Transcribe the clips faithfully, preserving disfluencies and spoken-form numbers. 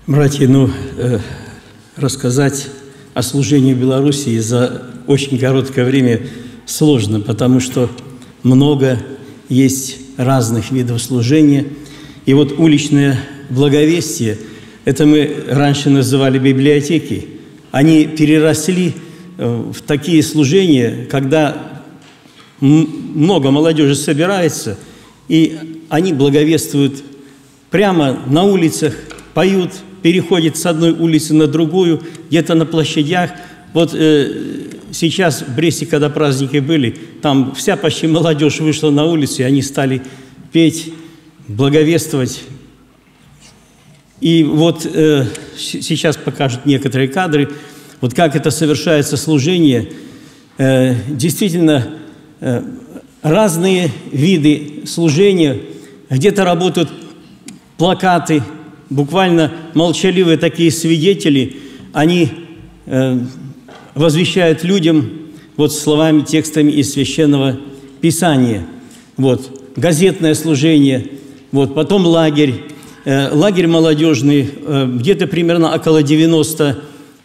Братья, ну, э, рассказать о служении в Белоруссии за очень короткое время сложно, потому что много есть разных видов служения. И вот уличное благовестие, это мы раньше называли библиотеки, они переросли в такие служения, когда много молодежи собирается, и они благовествуют прямо на улицах, поют, переходят с одной улицы на другую, где-то на площадях. Вот э, сейчас в Бресте, когда праздники были, там вся почти молодежь вышла на улицу, и они стали петь, благовествовать. И вот э, сейчас покажут некоторые кадры, вот как это совершается служение. Э, действительно, э, разные виды служения, где-то работают плакаты, буквально молчаливые такие свидетели, они э, возвещают людям вот словами, текстами из Священного Писания. Вот, газетное служение, вот, потом лагерь, э, лагерь молодежный, э, где-то примерно около девяноста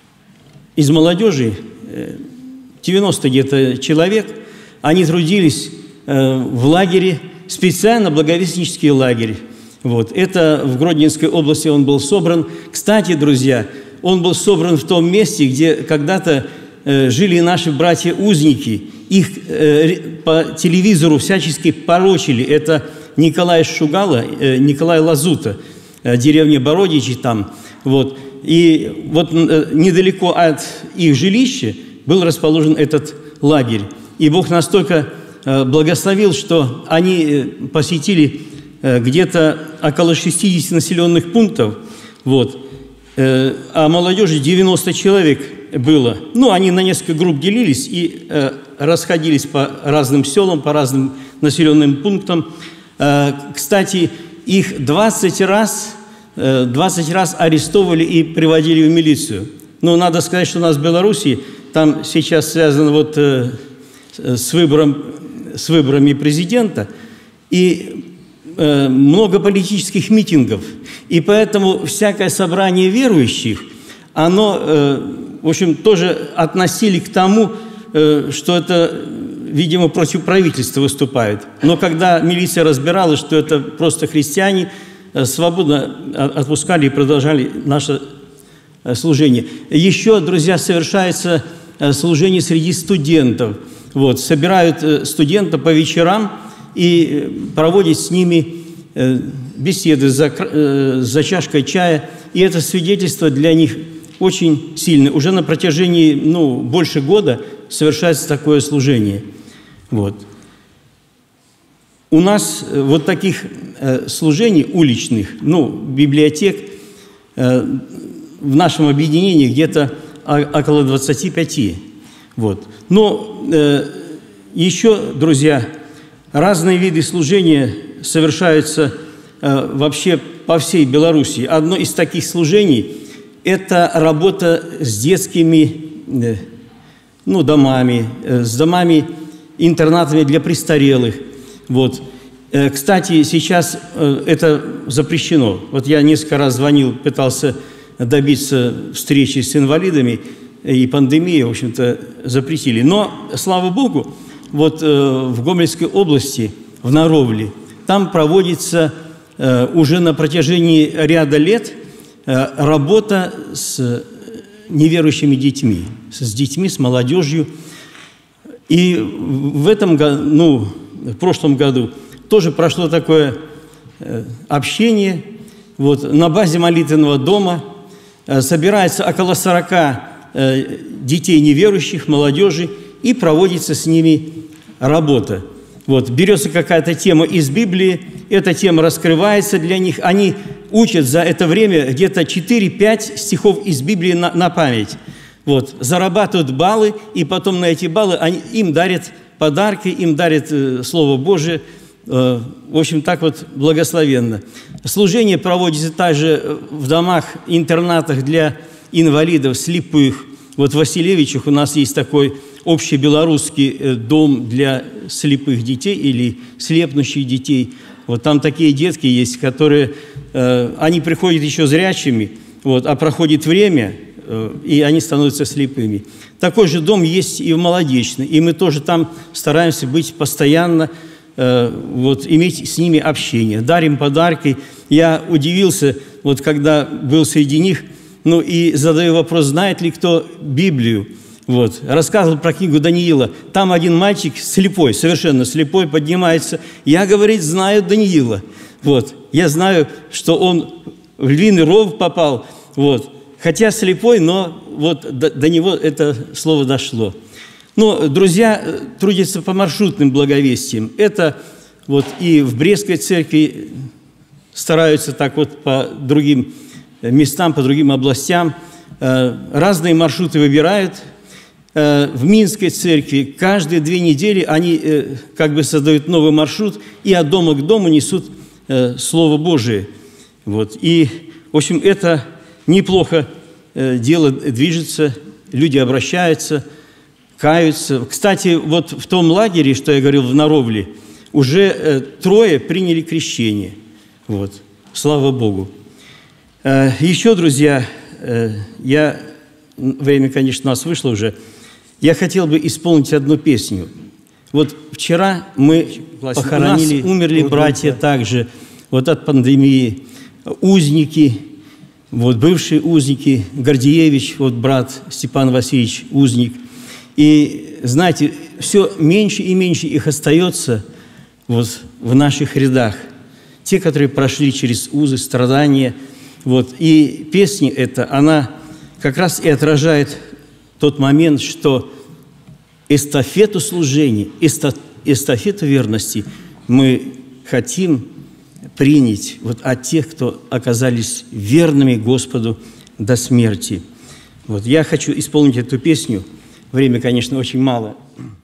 из молодежи, э, девяносто где-то человек, они трудились э, в лагере, специально благовестнический лагерь. Вот. Это в Гродненской области он был собран. Кстати, друзья, он был собран в том месте, где когда-то э, жили наши братья-узники. Их э, по телевизору всячески порочили. Это Николай Шугало, э, Николай Лазута, э, деревня Бородичи там. Вот. И вот э, недалеко от их жилища был расположен этот лагерь. И Бог настолько э, благословил, что они э, посетили где-то около шестидесяти населенных пунктов, вот, э, а молодежи девяносто человек было. Ну, они на несколько групп делились и э, расходились по разным селам, по разным населенным пунктам. Э, кстати, их двадцать раз, э, двадцать раз арестовывали и приводили в милицию. Но надо сказать, что у нас в Беларуси там сейчас связано вот э, с выбором, с выборами президента, и много политических митингов, и поэтому всякое собрание верующих, оно, в общем, тоже относили к тому, что это, видимо, против правительства выступают. Но когда милиция разбиралась, что это просто христиане, свободно отпускали и продолжали наше служение. Еще, друзья, совершается служение среди студентов. Вот, собирают студентов по вечерам и проводит с ними беседы за, за чашкой чая. И это свидетельство для них очень сильное. Уже на протяжении ну, больше года совершается такое служение. Вот. У нас вот таких служений уличных, ну, библиотек в нашем объединении где-то около двадцати пяти. Вот. Но еще, друзья, разные виды служения совершаются э, вообще по всей Белоруссии. Одно из таких служений – это работа с детскими э, ну, домами, э, с домами-интернатами для престарелых. Вот. Э, кстати, сейчас э, это запрещено. Вот я несколько раз звонил, пытался добиться встречи с инвалидами, и пандемия, в общем-то, запретили. Но, слава Богу, вот э, в Гомельской области, в Наровле, там проводится э, уже на протяжении ряда лет э, работа с неверующими детьми, с детьми, с молодежью. И в этом году, ну, в прошлом году тоже прошло такое э, общение. Вот, на базе молитвенного дома э, собирается около сорока э, детей неверующих, молодежи, и проводится с ними работа. Вот, берется какая-то тема из Библии, эта тема раскрывается для них, они учат за это время где-то четыре-пять стихов из Библии на, на память. Вот, зарабатывают баллы, и потом на эти баллы они, им дарят подарки, им дарят э, Слово Божие. Э, в общем, так вот благословенно. Служение проводится также в домах-интернатах для инвалидов, слепых. Вот в Василевичах у нас есть такой общебелорусский дом для слепых детей или слепнущих детей. Вот там такие детки есть, которые, э, они приходят еще зрячими, вот, а проходит время, и они становятся слепыми. Такой же дом есть и в Молодечной, и мы тоже там стараемся быть постоянно, вот, иметь с ними общение, дарим подарки. Я удивился, вот, когда был среди них, ну и задаю вопрос, знает ли кто Библию. Вот, рассказывал про книгу Даниила. Там один мальчик слепой, совершенно слепой, поднимается. Я, говорит, знаю Даниила. Вот, я знаю, что он в львиный ров попал, вот, хотя слепой, но вот до, до него это слово дошло. Ну, друзья трудятся по маршрутным благовестиям. Это вот и в Брестской церкви стараются так вот по другим местам, по другим областям. Разные маршруты выбирают. В Минской церкви каждые две недели они как бы создают новый маршрут и от дома к дому несут Слово Божие. Вот. И, в общем, это неплохо дело движется, люди обращаются, каются. Кстати, вот в том лагере, что я говорил, в Наровле, уже трое приняли крещение. Вот. Слава Богу. Еще, друзья, я, время, конечно, у нас вышло уже, я хотел бы исполнить одну песню. Вот вчера мы похоронили, умерли братья также, вот от пандемии, узники, вот бывшие узники, Гордеевич, вот брат Степан Васильевич, узник. И, знаете, все меньше и меньше их остается вот в наших рядах. Те, которые прошли через узы, страдания. Вот. И песня эта, она как раз и отражает тот момент, что эстафету служения, эстафету верности мы хотим принять вот от тех, кто оказались верными Господу до смерти. Вот. Я хочу исполнить эту песню. Время, конечно, очень мало.